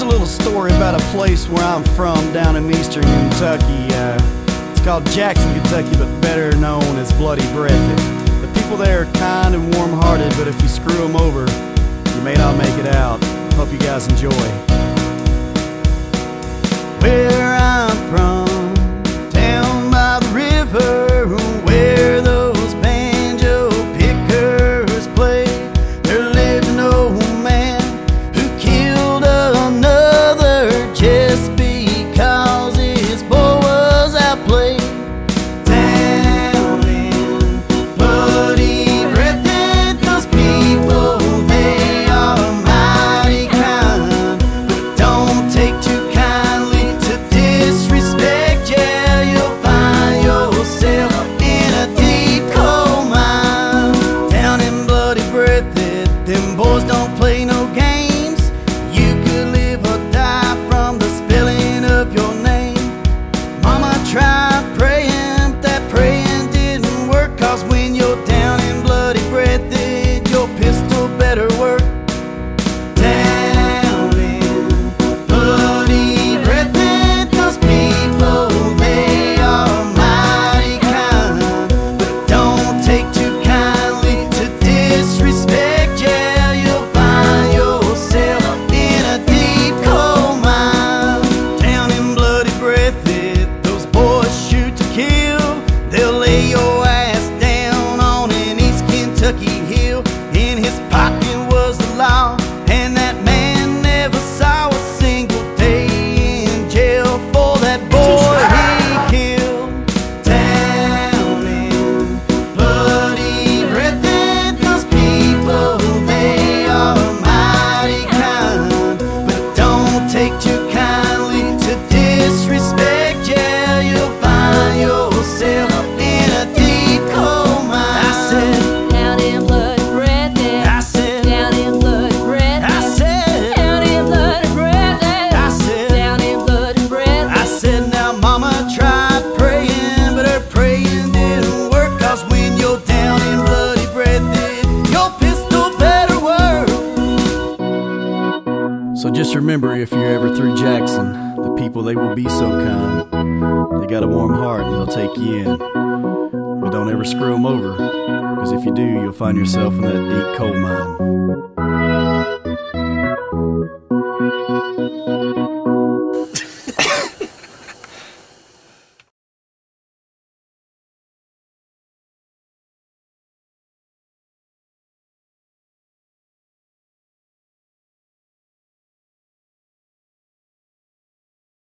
a little story about a place where I'm from down in eastern Kentucky. It's called Jackson, Kentucky, but better known as Bloody Breathitt. The people there are kind and warm-hearted, but if you screw them over, you may not make it out. Hope you guys enjoy. Where I'm from, down by the river, where those banjo pickers play, there lived an old man who killed another just because his boy was outplayed. Down in Bloody Breathitt, those people, they are mighty kind, but don't take too kindly to disrespect. Yeah, you'll find yourself in a deep coal mine. Down in Bloody Breathitt, them boys don't play no games. You could live or die from the spelling of your name. Mama tried praying, but that praying didn't work, 'cause when you're down in Bloody Breathitt, your pistol better work. Down in Bloody Breathitt, those people, they are mighty kind, but don't take too kindly to disrespect. Yeah, you'll find yourself in a deep coal mine. Down in Bloody Breathitt, those boys shoot to kill. They'll lay your ass down on an East Kentucky hill. In his pocket was the law, and that man never saw a single day in jail for that boy he killed. Down in Bloody Breathitt, those people, they are mighty kind, but don't take too kindly to disrespect. Yeah, you'll find yourself in a deep coal mine. I said, Down in Bloody Breathitt. I said, Down in Bloody Breathitt. I said, Down in Bloody Breathitt. I said, Down in Bloody Breathitt. I said, now mama tried praying, but her praying didn't work, 'cause when you're down in Bloody Breathitt, your pistol better work. So just remember, if you're ever through Jackson, the people, they will be so kind. They got a warm heart and they'll take you in. But don't ever screw them over, because if you do, you'll find yourself in that deep coal mine.